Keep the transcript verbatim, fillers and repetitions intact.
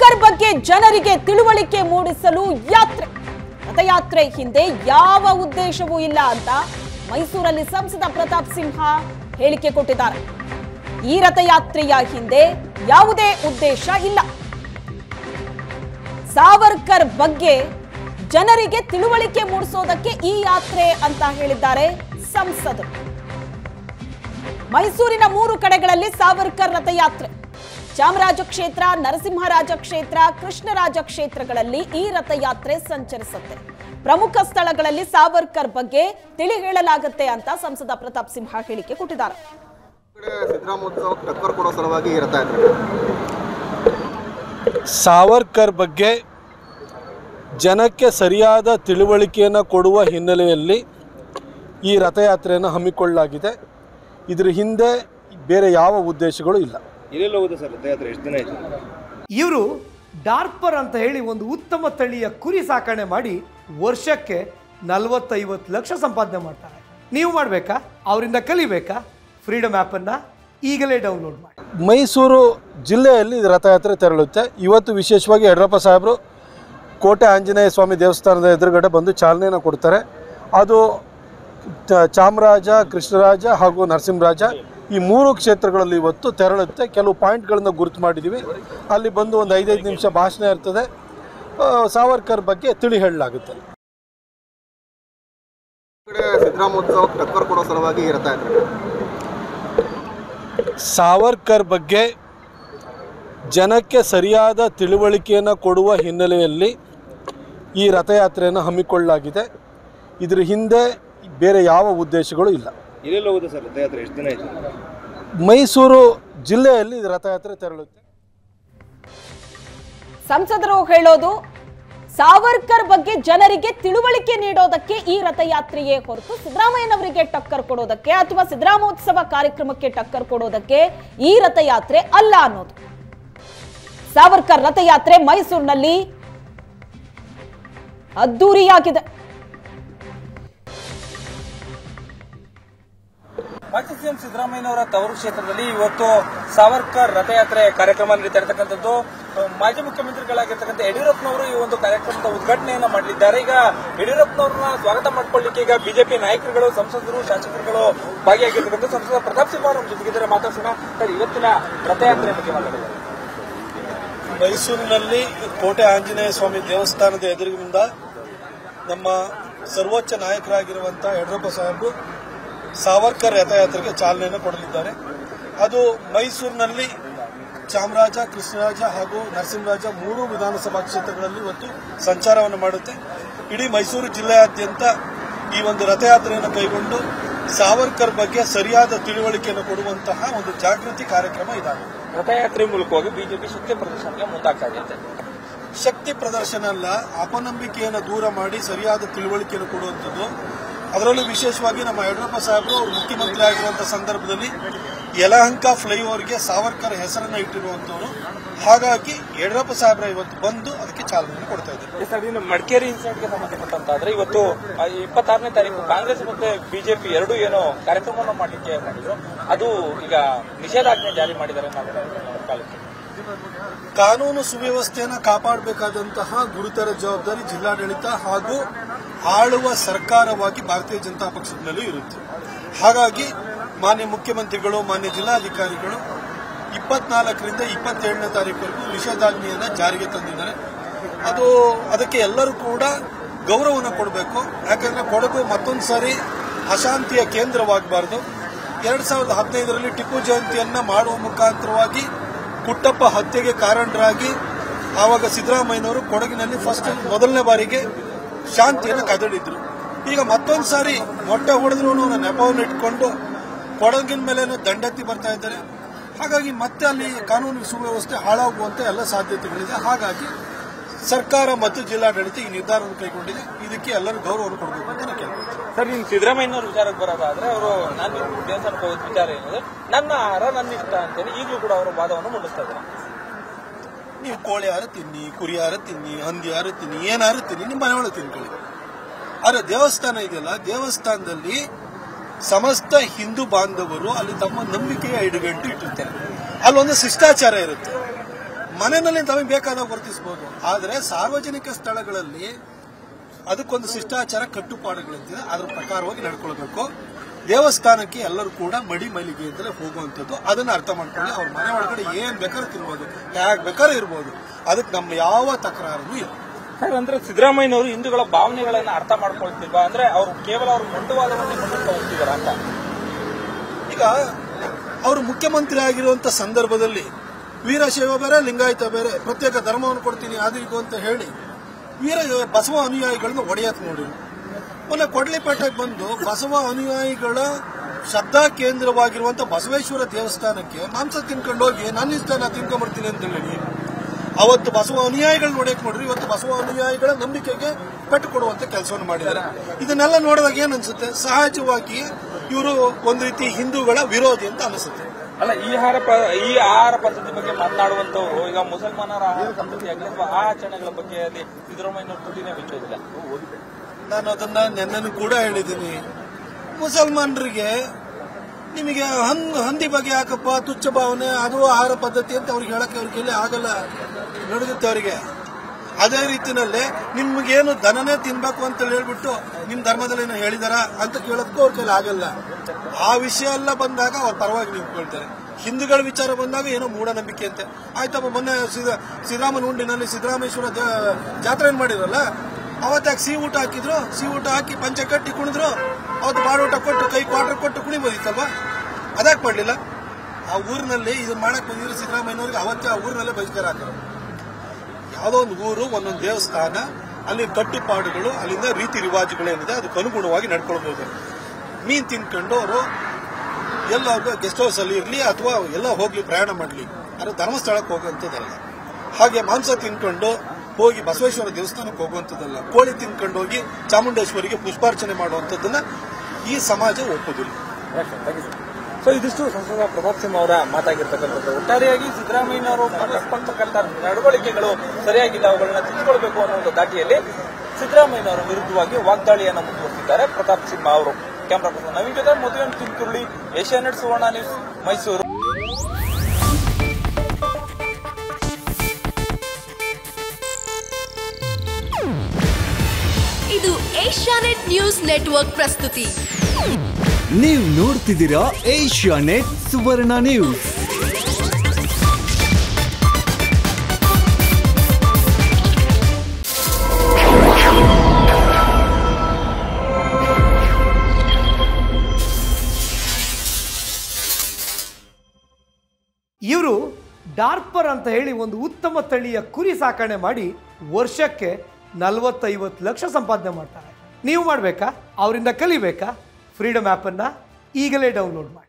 ಸಾವರ್ಕರ್ ಬಗ್ಗೆ ಜನರಿಗೆ ತಿಳುವಳಿಕೆ ಮೂಡಿಸಲು ಯಾತ್ರೆ. ರಥಯಾತ್ರೆ ಹಿಂದೆ ಯಾವ ಉದ್ದೇಶವೂ ಇಲ್ಲ ಅಂತ ಮೈಸೂರಲ್ಲಿ ಸಂಸದ ಪ್ರತಾಪ್ ಸಿಂಹ ಹೇಳಿಕೆ ಕೊಟ್ಟಿದ್ದಾರೆ. ಈ ರಥಯಾತ್ರೆಯ ಹಿಂದೆ ಯಾವುದೇ ಉದ್ದೇಶ ಇಲ್ಲ. ಸಾವರ್ಕರ್ ಬಗ್ಗೆ ಜನರಿಗೆ ತಿಳುವಳಿಕೆ ಮೂಡಿಸೋದಕ್ಕೆ ಈ ಯಾತ್ರೆ ಅಂತ ಹೇಳಿದ್ದಾರೆ ಸಂಸದರು. ಮೈಸೂರಿನ ಮೂರು ಕಡೆಗಳಲ್ಲಿ ಸಾವರ್ಕರ್ ರಥಯಾತ್ರೆ. ಚಾಮರಾಜ ಕ್ಷೇತ್ರ, ನರಸಿಂಹರಾಜ ಕ್ಷೇತ್ರ, ಕೃಷ್ಣರಾಜ ಕ್ಷೇತ್ರಗಳಲ್ಲಿ ಈ ರಥಯಾತ್ರೆ ಸಂಚರಿಸುತ್ತೆ. ಪ್ರಮುಖ ಸ್ಥಳಗಳಲ್ಲಿ ಸಾವರ್ಕರ್ ಬಗ್ಗೆ ತಿಳಿ ಹೇಳಲಾಗುತ್ತೆ ಅಂತ ಸಂಸದ ಪ್ರತಾಪ್ ಸಿಂಹ ಹೇಳಿಕೆ ಕೊಟ್ಟಿದ್ದಾರೆ. ಸಿದ್ದರಾಮೋತ್ಸವಕ್ಕೆ ಟಕ್ಕರ್ ಕೊಡೋ ಸಲುವಾಗಿ ಈ ರಥಯಾತ್ರೆ. ಸಾವರ್ಕರ್ ಬಗ್ಗೆ ಜನಕ್ಕೆ ಸರಿಯಾದ ತಿಳುವಳಿಕೆಯನ್ನು ಕೊಡುವ ಹಿನ್ನೆಲೆಯಲ್ಲಿ ಈ ರಥಯಾತ್ರೆಯನ್ನು ಹಮ್ಮಿಕೊಳ್ಳಲಾಗಿದೆ. ಇದರ ಹಿಂದೆ ಬೇರೆ ಯಾವ ಉದ್ದೇಶಗಳು ಇಲ್ಲ. ಎಲ್ಲೆಲ್ಲ ಹೋಗಿದೆ ಸರ್ ರಥಯಾತ್ರೆ? ಎಷ್ಟು ದಿನ ಆಯಿತು? ಇವರು ಡಾರ್ಪರ್ ಅಂತ ಹೇಳಿ ಒಂದು ಉತ್ತಮ ತಳಿಯ ಕುರಿ ಸಾಕಣೆ ಮಾಡಿ ವರ್ಷಕ್ಕೆ ನಲವತ್ತೈವತ್ತು ಲಕ್ಷ ಸಂಪಾದನೆ ಮಾಡ್ತಾರೆ. ನೀವು ಮಾಡಬೇಕಾ? ಅವರಿಂದ ಕಲಿಬೇಕಾ? ಫ್ರೀಡಮ್ ಆ್ಯಪನ್ನು ಈಗಲೇ ಡೌನ್ಲೋಡ್ ಮಾಡಿ. ಮೈಸೂರು ಜಿಲ್ಲೆಯಲ್ಲಿ ರಥಯಾತ್ರೆ ತೆರಳುತ್ತೆ. ಇವತ್ತು ವಿಶೇಷವಾಗಿ ಯಡಿಯೂರಪ್ಪ ಸಾಹೇಬರು ಕೋಟೆ ಆಂಜನೇಯ ಸ್ವಾಮಿ ದೇವಸ್ಥಾನದ ಎದುರುಗಡೆ ಬಂದು ಚಾಲನೆಯನ್ನು ಕೊಡ್ತಾರೆ. ಅದು ಚಾಮರಾಜ, ಕೃಷ್ಣರಾಜ ಹಾಗೂ ನರಸಿಂಹರಾಜ ಈ ಮೂರು ಕ್ಷೇತ್ರಗಳಲ್ಲಿ ಇವತ್ತು ತೆರಳುತ್ತೆ. ಕೆಲವು ಪಾಯಿಂಟ್ಗಳನ್ನು ಗುರುತು ಮಾಡಿದ್ದೀವಿ. ಅಲ್ಲಿ ಬಂದು ಒಂದು ಐದೈದು ನಿಮಿಷ ಭಾಷಣ ಇರ್ತದೆ. ಸಾವರ್ಕರ್ ಬಗ್ಗೆ ತಿಳಿ ಹೇಳಲಾಗುತ್ತೆ. ಸಿದ್ದರಾಮೋತ್ಸವಕ್ಕೆ ಟಕ್ಕರ್ ಕೊಡೋ ಸಲುವಾಗಿ ಈ ರಥಯಾತ್ರೆ. ಸಾವರ್ಕರ್ ಬಗ್ಗೆ ಜನಕ್ಕೆ ಸರಿಯಾದ ತಿಳುವಳಿಕೆಯನ್ನು ಕೊಡುವ ಹಿನ್ನೆಲೆಯಲ್ಲಿ ಈ ರಥಯಾತ್ರೆಯನ್ನು ಹಮ್ಮಿಕೊಳ್ಳಲಾಗಿದೆ. ಇದರ ಹಿಂದೆ ಬೇರೆ ಯಾವ ಉದ್ದೇಶಗಳು ಇಲ್ಲ. ಎಲ್ಲೆಲ್ಲ ಹೋಗಿದೆ ಸರ್ ರಥಯಾತ್ರೆ? ಎಷ್ಟು ದಿನ ಆಯಿತು? ಮೈಸೂರು ಜಿಲ್ಲೆಯಲ್ಲಿ ರಥಯಾತ್ರೆ ತೆರಳುತ್ತೆ. ಸಂಸದರು ಹೇಳೋದು ಸಾವರ್ಕರ್ ಬಗ್ಗೆ ಜನರಿಗೆ ತಿಳುವಳಿಕೆ ನೀಡೋದಕ್ಕೆ ಈ ರಥಯಾತ್ರೆಯೇ ಹೊರತು ಸಿದ್ದರಾಮಯ್ಯನವರಿಗೆ ಟಕ್ಕರ್ ಕೊಡೋದಕ್ಕೆ ಅಥವಾ ಸಿದ್ದರಾಮೋತ್ಸವ ಕಾರ್ಯಕ್ರಮಕ್ಕೆ ಟಕ್ಕರ್ ಕೊಡೋದಕ್ಕೆ ಈ ರಥಯಾತ್ರೆ ಅಲ್ಲ ಅನ್ನೋದು. ಸಾವರ್ಕರ್ ರಥಯಾತ್ರೆ ಮೈಸೂರಿನಲ್ಲಿ ಅದ್ದೂರಿಯಾಗಿದೆ. ಮಾಜಿ ಸಿಎಂ ಸಿದ್ದರಾಮಯ್ಯನವರ ತವರು ಕ್ಷೇತ್ರದಲ್ಲಿ ಇವತ್ತು ಸಾವರ್ಕರ್ ರಥಯಾತ್ರೆ ಕಾರ್ಯಕ್ರಮ ನಡೀತಾ ಇರತಕ್ಕಂಥದ್ದು. ಮಾಜಿ ಮುಖ್ಯಮಂತ್ರಿಗಳಾಗಿರ್ತಕ್ಕಂಥ ಯಡಿಯೂರಪ್ಪನವರು ಈ ಒಂದು ಕಾರ್ಯಕ್ರಮದ ಉದ್ಘಾಟನೆಯನ್ನ ಮಾಡಲಿದ್ದಾರೆ. ಈಗ ಯಡಿಯೂರಪ್ಪನವರನ್ನ ಸ್ವಾಗತ ಮಾಡಿಕೊಳ್ಳಿಕ್ಕೆ ಈಗ ಬಿಜೆಪಿ ನಾಯಕರುಗಳು, ಸಂಸದರು, ಶಾಸಕರುಗಳು ಭಾಗಿಯಾಗಿರ್ತಕ್ಕಂಥ ಸಂಸದ ಪ್ರತಾಪ್ ಸಿಂಹ ನಮ್ಮ ಜೊತೆಗಿದ್ದಾರೆ. ಮಾತಾಡ್ಸೋಣ ಸರ್, ಇವತ್ತಿನ ರಥಯಾತ್ರೆ ಬಗ್ಗೆ ಮಾತಾಡಿದ್ದಾರೆ. ಮೈಸೂರಿನಲ್ಲಿ ಕೋಟೆ ಆಂಜನೇಯ ಸ್ವಾಮಿ ದೇವಸ್ಥಾನದ ಎದುರಿನಿಂದ ನಮ್ಮ ಸರ್ವೋಚ್ಚ ನಾಯಕರಾಗಿರುವಂಥ ಯಡಿಯೂರಪ್ಪ ಸಾಹೇಬರು ಸಾವರ್ಕರ್ ರಥಯಾತ್ರೆಗೆ ಚಾಲನೆಯನ್ನು ಕೊಡಲಿದ್ದಾರೆ. ಅದು ಮೈಸೂರಿನಲ್ಲಿ ಚಾಮರಾಜ, ಕೃಷ್ಣರಾಜ ಹಾಗೂ ನರಸಿಂಹರಾಜ ಮೂರು ವಿಧಾನಸಭಾ ಕ್ಷೇತ್ರಗಳಲ್ಲಿ ಇವತ್ತು ಸಂಚಾರವನ್ನು ಮಾಡುತ್ತೆ. ಇಡೀ ಮೈಸೂರು ಜಿಲ್ಲೆಯಾದ್ಯಂತ ಈ ಒಂದು ರಥಯಾತ್ರೆಯನ್ನು ಕೈಗೊಂಡು ಸಾವರ್ಕರ್ ಬಗ್ಗೆ ಸರಿಯಾದ ತಿಳುವಳಿಕೆಯನ್ನು ಕೊಡುವಂತಹ ಒಂದು ಜಾಗೃತಿ ಕಾರ್ಯಕ್ರಮ ಇದಾಗಿದೆ. ರಥಯಾತ್ರೆ ಮೂಲಕವಾಗಿ ಬಿಜೆಪಿ ಶಕ್ತಿ ಪ್ರದರ್ಶನಕ್ಕೆ ಮುಂದಾಗ್ತಾ ಇದೆ. ಶಕ್ತಿ ಪ್ರದರ್ಶನ ಅಲ್ಲ, ಅಪನಂಬಿಕೆಯನ್ನು ದೂರ ಮಾಡಿ ಸರಿಯಾದ ತಿಳುವಳಿಕೆಯನ್ನು ಕೊಡುವಂಥದ್ದು. ಅದರಲ್ಲೂ ವಿಶೇಷವಾಗಿ ನಮ್ಮ ಯಡಿಯೂರಪ್ಪ ಸಾಹೇಬರು ಅವರು ಮುಖ್ಯಮಂತ್ರಿ ಆಗಿರುವಂತಹ ಸಂದರ್ಭದಲ್ಲಿ ಯಲಹಂಕ ಫ್ಲೈಓವರ್ಗೆ ಸಾವರ್ಕರ್ ಹೆಸರನ್ನ ಇಟ್ಟಿರುವಂತವರು. ಹಾಗಾಗಿ ಯಡಿಯೂರಪ್ಪ ಸಾಹೇಬ್ರ ಇವತ್ತು ಬಂದು ಅದಕ್ಕೆ ಚಾಲನೆ ಕೊಡ್ತಾ ಇದ್ದಾರೆ. ಸರ್, ಇನ್ನು ಮಡಿಕೇರಿ ಇನ್ಸಿಡೆಂಟ್ಗೆ ಸಂಬಂಧಪಟ್ಟಂತಾದ್ರೆ ಇವತ್ತು ಇಪ್ಪತ್ತಾರನೇ ತಾರೀಕು ಕಾಂಗ್ರೆಸ್ ಮತ್ತೆ ಬಿಜೆಪಿ ಎರಡು ಏನೋ ಕಾರ್ಯಕ್ರಮವನ್ನು ಮಾಡಲಿಕ್ಕೆ ಮಾಡಿದ್ರು, ಅದು ಈಗ ನಿಷೇಧಾಜ್ಞೆ ಜಾರಿ ಮಾಡಿದ್ದಾರೆ. ಕಾಲಕ್ಕೆ ಕಾನೂನು ಸುವ್ಯವಸ್ಥೆಯನ್ನು ಕಾಪಾಡಬೇಕಾದಂತಹ ಗುರುತರ ಜವಾಬ್ದಾರಿ ಜಿಲ್ಲಾಡಳಿತ ಹಾಗೂ ಆಳುವ ಸರ್ಕಾರವಾಗಿ ಭಾರತೀಯ ಜನತಾ ಪಕ್ಷದ ಮೇಲೂ ಇರುತ್ತೆ. ಹಾಗಾಗಿ ಮಾನ್ಯ ಮುಖ್ಯಮಂತ್ರಿಗಳು, ಮಾನ್ಯ ಜಿಲ್ಲಾಧಿಕಾರಿಗಳು ಇಪ್ಪತ್ನಾಲ್ಕರಿಂದ ಇಪ್ಪತ್ತೇಳನೇ ತಾರೀಕುವರೆಗೂ ನಿಷೇಧಾಜ್ಞೆಯನ್ನು ಜಾರಿಗೆ ತಂದಿದ್ದಾರೆ. ಅದು ಅದಕ್ಕೆ ಎಲ್ಲರೂ ಕೂಡ ಗೌರವವನ್ನು ಕೊಡಬೇಕು. ಯಾಕಂದ್ರೆ ಕೊಡಗು ಮತ್ತೊಂದು ಸಾರಿ ಅಶಾಂತಿಯ ಕೇಂದ್ರವಾಗಬಾರದು. ಎರಡ್ ಸಾವಿರದ ಹದಿನೈದರಲ್ಲಿ ಟಿಪ್ಪು ಜಯಂತಿಯನ್ನ ಮಾಡುವ ಮುಖಾಂತರವಾಗಿ ಕುಟ್ಟಪ್ಪ ಹತ್ಯೆಗೆ ಕಾರಣರಾಗಿ ಆವಾಗ ಸಿದ್ದರಾಮಯ್ಯನವರು ಕೊಡಗಿನಲ್ಲಿ ಫಸ್ಟ್ ಮೊದಲನೇ ಬಾರಿಗೆ ಶಾಂತಿಯನ್ನು ಕದಡಿದ್ರು. ಈಗ ಮತ್ತೊಂದು ಸಾರಿ ಮೊಟ್ಟೆ ಹೊಡೆದ್ರು ನೆಪವನ್ನು ಇಟ್ಕೊಂಡು ಕೊಡಗಿನ ಮೇಲೆ ದಂಡೆತ್ತಿ ಬರ್ತಾ ಇದ್ದಾರೆ. ಹಾಗಾಗಿ ಮತ್ತೆ ಅಲ್ಲಿ ಕಾನೂನು ಸುವ್ಯವಸ್ಥೆ ಹಾಳಾಗುವಂತ ಎಲ್ಲ ಸಾಧ್ಯತೆಗಳಿದೆ. ಹಾಗಾಗಿ ಸರ್ಕಾರ ಮತ್ತು ಜಿಲ್ಲಾಡಳಿತ ಈ ನಿರ್ಧಾರವನ್ನು ಕೈಗೊಂಡಿದೆ. ಇದಕ್ಕೆ ಎಲ್ಲರೂ ಗೌರವವನ್ನು ಕೊಡಬೇಕು ಅಂತ ನಾನು ಕೇಳ್ತೀನಿ. ಸರ್, ಇನ್ನು ಸಿದ್ದರಾಮಯ್ಯನವ್ರ ವಿಚಾರಕ್ಕೆ ಬರೋದಾದ್ರೆ ಅವರು ನಾನು ದೇವಸ್ಥಾನಕ್ಕೆ ಹೋಗೋದು ವಿಚಾರ ಏನಂದ್ರೆ ನನ್ನ ಆಹಾರ ನನ್ನ ಇಷ್ಟ ಅಂತೇಳಿ ಈಗಲೂ ಕೂಡ ಅವರು ವಾದವನ್ನು ಮಂಡಿಸ್ತಾ ಇದ್ದಾರೆ. ನೀವು ಕೋಳಿ ಆರು ತಿನ್ನಿ, ಕುರಿ ಆರು ತಿನ್ನಿ, ಹಂದಿ ಆರು ತಿನ್ನಿ, ಏನಾರು ತಿನ್ನಿ, ನಿಮ್ಮ ಮನೆಯೊಳಗೆ ತಿನ್ಕೊಳ್ಳಿ. ಆದ್ರೆ ದೇವಸ್ಥಾನ ಇದೆಯಲ್ಲ, ದೇವಸ್ಥಾನದಲ್ಲಿ ಸಮಸ್ತ ಹಿಂದೂ ಬಾಂಧವರು ಅಲ್ಲಿ ತಮ್ಮ ನಂಬಿಕೆಯ ಇಡುಗಂಟು ಇಟ್ಟಿರ್ತಾರೆ. ಅಲ್ಲೊಂದು ಶಿಷ್ಟಾಚಾರ ಇರುತ್ತೆ. ಮನೆಯಲ್ಲಿ ತಮಗೆ ಬೇಕಾದಾಗ ವರ್ತಿಸಬಹುದು. ಆದರೆ ಸಾರ್ವಜನಿಕ ಸ್ಥಳಗಳಲ್ಲಿ ಅದಕ್ಕೊಂದು ಶಿಷ್ಟಾಚಾರ ಕಟ್ಟುಪಾಡುಗಳಿಂದ ಅದ್ರ ಪ್ರಕಾರವಾಗಿ ನಡ್ಕೊಳ್ಬೇಕು. ದೇವಸ್ಥಾನಕ್ಕೆ ಎಲ್ಲರೂ ಕೂಡ ಮಡಿ ಮೈಲಿಗೆಯಿಂದಲೇ ಹೋಗುವಂಥದ್ದು. ಅದನ್ನ ಅರ್ಥ ಮಾಡ್ಕೊಳ್ಳಿ. ಅವ್ರ ಮನೆ ಒಳಗಡೆ ಏನ್ ಬೇಕಾದ್ರೂ ತಿನ್ಬೋದು, ಹೇಗೆ ಬೇಕಾದ್ರೂ ಇರ್ಬೋದು. ಅದಕ್ಕೆ ನಮ್ಮ ಯಾವ ತಕರಾರು ಇಲ್ಲ. ಅಂದ್ರೆ ಸಿದ್ದರಾಮಯ್ಯನವರು ಹಿಂದೂಗಳ ಭಾವನೆಗಳನ್ನ ಅರ್ಥ ಮಾಡ್ಕೊಳ್ತಿಲ್ವಾ? ಅಂದ್ರೆ ಅವರು ಕೇವಲ ಅವ್ರ ಮೊಂಡುವಾದವನ್ನೇ ಮುಂದಕ್ಕೆ ಹೋಗ್ತಿದಾರ ಅಂತ. ಈಗ ಅವರು ಮುಖ್ಯಮಂತ್ರಿ ಆಗಿರುವಂತ ಸಂದರ್ಭದಲ್ಲಿ ವೀರಶೈವ ಬೇರೆ ಲಿಂಗಾಯತ ಬೇರೆ ಪ್ರತ್ಯೇಕ ಧರ್ಮವನ್ನು ಕೊಡ್ತೀನಿ ಅದು ಇದು ಅಂತ ಹೇಳಿ ವೀರ ಬಸವ ಅನುಯಾಯಿಗಳನ್ನ ಒಡೆಯಕ್ ನೋಡಿದ್ರು. ಮೊನ್ನೆ ಕೊಡ್ಲಿಪೇಟೆಗೆ ಬಂದು ಬಸವ ಅನುಯಾಯಿಗಳ ಶ್ರದ್ಧಾ ಕೇಂದ್ರವಾಗಿರುವಂತ ಬಸವೇಶ್ವರ ದೇವಸ್ಥಾನಕ್ಕೆ ಮಾಂಸ ತಿನ್ಕೊಂಡು ಹೋಗಿ ನನ್ನ ಇಷ್ಟ ನಾ ತಿನ್ಕೊಂಡ್ಬರ್ತೀನಿ ಅಂತ ಹೇಳಿ ಅವತ್ತು ಬಸವ ಅನುಯಾಯಿಗಳು ನೋಡಕ್ ನೋಡ್ರಿ, ಇವತ್ತು ಬಸವ ಅನುಯಾಯಿಗಳ ನಂಬಿಕೆಗೆ ಪೆಟ್ಟು ಕೊಡುವಂತ ಕೆಲಸವನ್ನು ಮಾಡಿದ್ದಾರೆ. ಇದನ್ನೆಲ್ಲ ನೋಡಿದಾಗ ಏನ್ ಅನ್ಸುತ್ತೆ? ಸಹಜವಾಗಿ ಇವರು ಒಂದು ರೀತಿ ಹಿಂದೂಗಳ ವಿರೋಧಿ ಅಂತ ಅನಿಸುತ್ತೆ. ಅಲ್ಲ, ಈ ಆಹಾರ ಈ ಆಹಾರ ಪದ್ಧತಿ ಬಗ್ಗೆ ಮಾತನಾಡುವಂತವ್ರು ಈಗ ಮುಸಲ್ಮಾನರ ಆಹಾರ ಪದ್ಧತಿ ಆಗಲಿ ಅಥವಾ ಆ ಆಚರಣೆಗಳ ಬಗ್ಗೆ ಅಲ್ಲಿ ಸಿದ್ದರಾಮಯ್ಯನವರು ತುಟಿನೇ ಬಿಚ್ಚೋದಿಲ್ಲ. ನಾನು ಅದನ್ನ ನೆನ್ನೆನೂ ಕೂಡ ಹೇಳಿದ್ದೀನಿ. ಮುಸಲ್ಮಾನರಿಗೆ ನಿಮಗೆ ಹಂದಿ ಬಗ್ಗೆ ಯಾಕಪ್ಪ ತುಚ್ಛ ಭಾವನೆ, ಅದು ಆಹಾರ ಪದ್ಧತಿ ಅಂತ ಅವ್ರಿಗೆ ಹೇಳಕ್ಕೆ ಅವ್ರ ಕೈಲಿ ಆಗಲ್ಲ, ನಡೆಯುತ್ತೆ ಅವರಿಗೆ. ಅದೇ ರೀತಿನಲ್ಲೇ ನಿಮ್ಗೇನು ದನನೇ ತಿನ್ಬೇಕು ಅಂತ ಹೇಳ್ಬಿಟ್ಟು ನಿಮ್ ಧರ್ಮದಲ್ಲಿ ಏನೋ ಹೇಳಿದಾರ ಅಂತ ಕೇಳೋದಕ್ಕೂ ಅವ್ರ ಕೈಲಿ ಆಗಲ್ಲ. ಆ ವಿಷಯ ಎಲ್ಲ ಬಂದಾಗ ಅವ್ರ ಪರವಾಗಿ ನಿಂತ್ಕೊಳ್ತಾರೆ. ಹಿಂದೂಗಳ ವಿಚಾರ ಬಂದಾಗ ಏನೋ ಮೂಢನಂಬಿಕೆ ಅಂತೆ. ಆಯ್ತಪ್ಪ, ಮೊನ್ನೆ ಸಿದ್ದರಾಮನ ಉಂಡಿನಲ್ಲಿ ಸಿದ್ದರಾಮೇಶ್ವರ ಜಾತ್ರೆ ಮಾಡಿದ್ರಲ್ಲ, ಅವತ್ತಾಗ ಸಿಹಿ ಊಟ ಹಾಕಿದ್ರು, ಸಿಹಿ ಊಟ ಹಾಕಿ ಪಂಚ ಕಟ್ಟಿ ಕುಣಿದ್ರು, ಅವತ್ತು ಬಾಡೂಟ ಕೊಟ್ಟು ಕೈ ಕ್ವಾರ್ಟರ್ ಕೊಟ್ಟು ಕುಣಿಬೋದಿತ್ತಲ್ವಾ? ಅದಾಕ್ ಮಾಡ್ಲಿಲ್ಲ. ಆ ಊರಿನಲ್ಲಿ ಇದು ಮಾಡಕ್ ಬಂದಿದ್ರು ಸಿದ್ದರಾಮಯ್ಯನವ್ರಿಗೆ ಅವತ್ತೇ ಆ ಊರಿನಲ್ಲೇ ಬಹಿಷ್ಕಾರ ಹಾಕಿದ್ರು. ಯಾವುದೋ ಒಂದು ಊರು, ಒಂದೊಂದು ದೇವಸ್ಥಾನ, ಅಲ್ಲಿ ಕಟ್ಟುಪಾಡುಗಳು, ಅಲ್ಲಿಂದ ರೀತಿ ರಿವಾಜುಗಳೇನಿದೆ ಅದಕ್ಕೆ ಅನುಗುಣವಾಗಿ ನಡ್ಕೊಳ್ಬಹುದು. ಮೀನ್ ತಿನ್ಕೊಂಡು ಅವರು ಎಲ್ಲ ಗೆಸ್ಟ್ ಹೌಸ್ ಅಲ್ಲಿ ಇರಲಿ ಅಥವಾ ಎಲ್ಲ ಹೋಗ್ಲಿ ಪ್ರಯಾಣ ಮಾಡಲಿ, ಅದು ಧರ್ಮಸ್ಥಳಕ್ಕೆ ಹೋಗುವಂಥದ್ದಲ್ಲ. ಹಾಗೆ ಮಾಂಸ ತಿನ್ಕೊಂಡು ಹೋಗಿ ಬಸವೇಶ್ವರ ದೇವಸ್ಥಾನಕ್ಕೆ ಹೋಗುವಂಥದ್ದಲ್ಲ. ಕೋಳಿ ತಿನ್ಕೊಂಡು ಹೋಗಿ ಚಾಮುಂಡೇಶ್ವರಿಗೆ ಪುಷ್ಪಾರ್ಚನೆ ಮಾಡುವಂಥದ್ದನ್ನ ಈ ಸಮಾಜ ಒಪ್ಪುದಿಲ್ಲ. ಸೊ ಇದಿಷ್ಟು ಸಂಸದ ಪ್ರತಾಪ್ ಸಿಂಹ ಅವರ ಮಾತಾಗಿರ್ತಕ್ಕಂಥದ್ದು. ಒಟ್ಟಾರೆಯಾಗಿ ಸಿದ್ದರಾಮಯ್ಯನವರು ಪಟ್ಟತಕ್ಕಂಥ ನಡವಳಿಕೆಗಳು ಸರಿಯಾಗಿಲ್ಲ, ಅವುಗಳನ್ನ ತಿದ್ದುಕೊಳ್ಬೇಕು ಅನ್ನೋ ಒಂದು ದಾಟಿಯಲ್ಲಿ ಸಿದ್ದರಾಮಯ್ಯನವರ ವಿರುದ್ಧವಾಗಿ ವಾಗ್ದಾಳಿಯನ್ನು ಮುಂದುವರೆಸಿದ್ದಾರೆ ಪ್ರತಾಪ್ ಸಿಂಹ ಅವರು. ಕ್ಯಾಮರಾ ಪರ್ಸನ್ ನವೀನ್ ಜೊತೆ ಮಧುವನ್ ಚಿಂಕುರುಳಿ, ಏಷ್ಯಾನೆಟ್ ಸುವರ್ಣ ನ್ಯೂಸ್, ಮೈಸೂರು. ಇದು ಏಷ್ಯಾನೆಟ್ ನ್ಯೂಸ್ ನೆಟ್ವರ್ಕ್ ಪ್ರಸ್ತುತಿ. ನೀವು ನೋಡ್ತಿದ್ದೀರಾ ಏಷ್ಯಾನೆಟ್ ಸುವರ್ಣ ನ್ಯೂಸ್. ಇವರು ಡಾರ್ಪರ್ ಅಂತ ಹೇಳಿ ಒಂದು ಉತ್ತಮ ತಳಿಯ ಕುರಿ ಸಾಕಣೆ ಮಾಡಿ ವರ್ಷಕ್ಕೆ ನಲವತ್ತೈವತ್ತು ಲಕ್ಷ ಸಂಪಾದನೆ ಮಾಡ್ತಾರೆ. ನೀವು ಮಾಡಬೇಕಾ? ಅವರಿಂದ ಕಲಿಬೇಕಾ? ಫ್ರೀಡಮ್ ಆ್ಯಪನ್ನು ಈಗಲೇ ಡೌನ್ಲೋಡ್ ಮಾಡಿ.